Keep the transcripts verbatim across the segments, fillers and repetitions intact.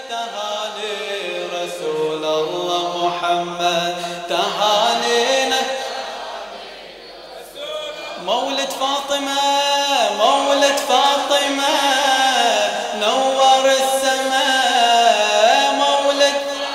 تهاني رسول الله محمد تهانينا مولد فاطمة مولد فاطمة نور السماء مولد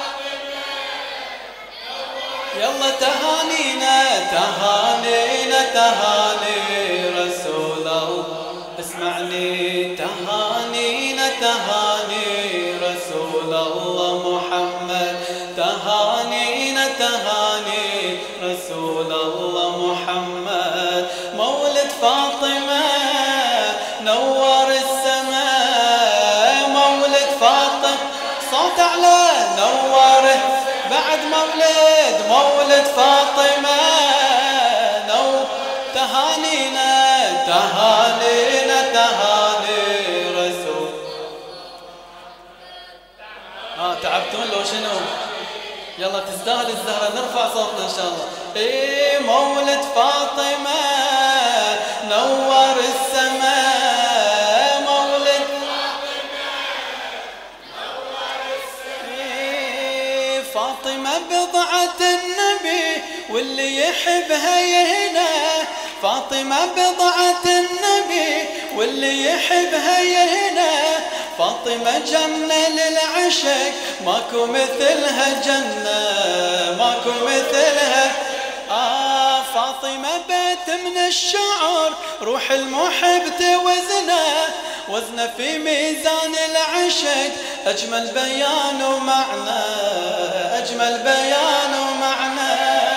يلا تهانينا تهانينا تهاني رسول الله اسمعني تهانينا تهاني رسول الله محمد تهانينا تهاني رسول الله محمد مولد فاطمة نور السماء مولد فاطمة صوت أعلى نور بعد مولد مولد فاطمة نور تهانينا تهانينا تهاني رسول ها تعبتون لو شنو يلا تستاهل الزهرة نرفع صوتنا ان شاء الله ايه مولد فاطمة نور السماء مولد فاطمة نور السماء إيه فاطمة بضعة النبي واللي يحبها يهنا فاطمة بضعة النبي واللي يحبها يهنا فاطمة جنة للعشق ماكو مثلها جنة ماكو مثلها آه فاطمة بيت من الشعر روح المحب توزنه وزنه في ميزان العشق أجمل بيان ومعنى أجمل بيان ومعنى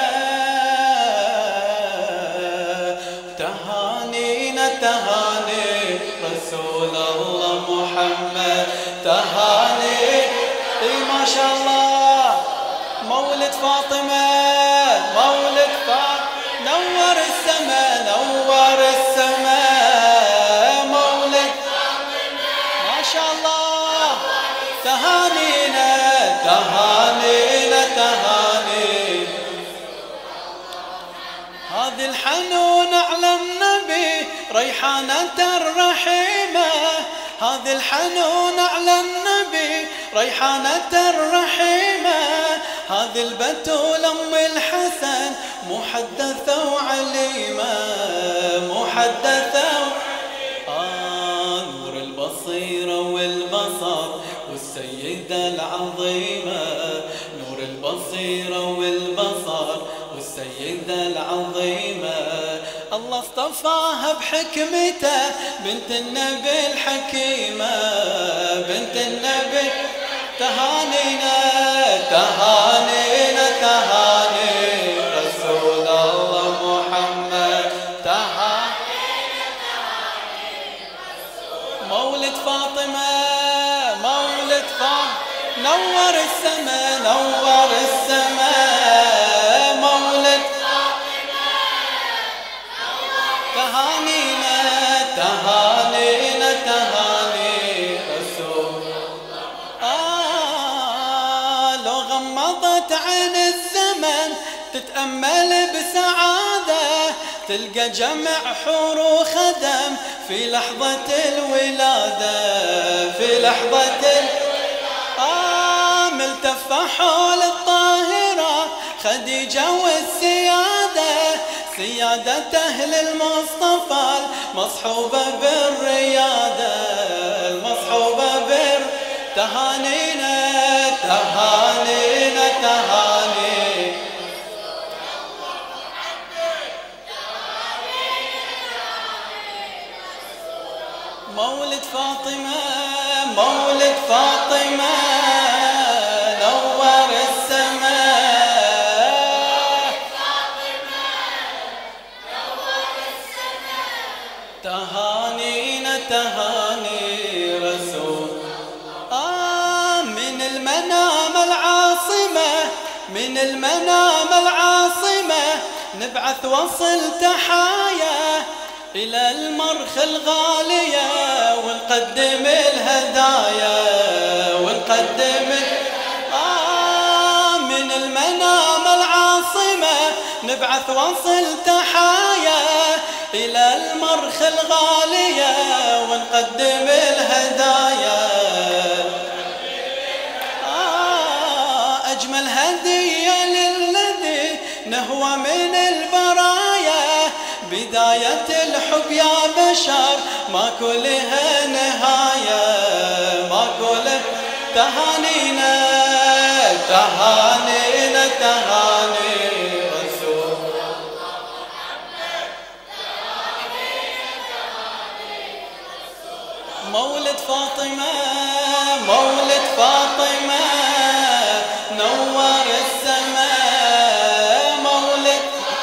تهانينا تهاني رسول الله محمد تهاني اي ما شاء الله مولد فاطمة مولد فاطمة نور السماء نور السماء مولد فاطمة ما شاء الله تهانينا تهانينا تهاني هذه الحنون على النبي ريحانة الرحيمة هذه الحنون على النبي ريحانة الرحيمة هذه البتول أم الحسن محدثة وعليمة محدثة آه نور البصيرة والبصر والسيدة العظيمة نور البصيرة والبصر والسيدة العظيمة الله اصطفاها بحكمته بنت النبي الحكيمة بنت النبي تهانينا تهانينا تهاني رسول الله محمد تهانينا تهاني رسول مولد فاطمة مولد فاطمة نور السماء نور السماء مولد تهانينا تهانينا تهاني رسول آه لو غمضت عين الزمن تتأمل بسعادة تلقى جمع حور وخدم في لحظة الولادة في لحظة آه ملتفة حول الطاهرة خديجة والسيادة سيادة أهل المصطفى المصحوبة بالريادة المصحوبة بر تهانينا تهانينا تهاني مولد فاطمة مولد فاطمة نور السماء تهانينا تهاني رسول آه من المنام العاصمة من المنام العاصمة نبعث وصل تحايا إلى المرخ الغالية ونقدم الهدايا ونقدم آه من المنام العاصمة نبعث وصل تحايا إلى المرخ الغالية ونقدم الهدايا أجمل هدية للذي نهوى من البرايا، بداية الحب يا بشر ماكو لها نهاية، ماكو له تهانينا تهانينا تهاني رسول مولد فاطمة مولد فاطمة نور السماء، مولد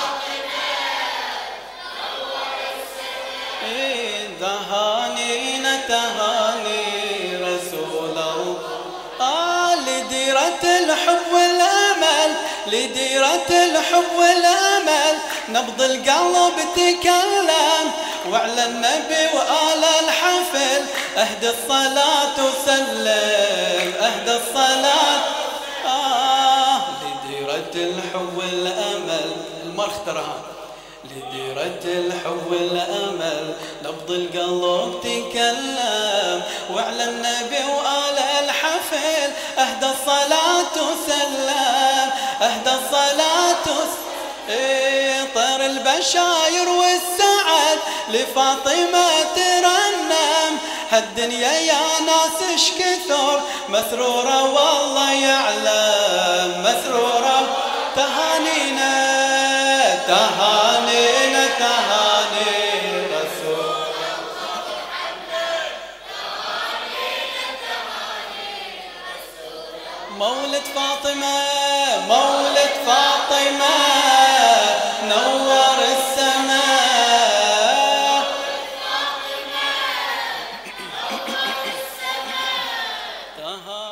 تهانينا تهاني رسول الله. آه لديرة الحب والأمل، لديرة الحب والأمل نبض القلب تكلم، وعلى النبي وآل الحفل أهدى الصلاة وسلم، أهدى الصلاة. آه لديرة الحب والأمل المرخ تراها، لديرة الحب والأمل نبض القلب تكلم، وعلى النبي وآل الحفل أهدى الصلاة وسلم، أهدى الصلاة وسلم. إيه طير البشاير والسعد لفاطمة ترنم، هالدنيا يا ناس اش كثر مسرورة والله يعلم، مسرورة. تهانينا تهانينا تهاني رسول مولد فاطمة مولد فاطمة نور السماء، تهاني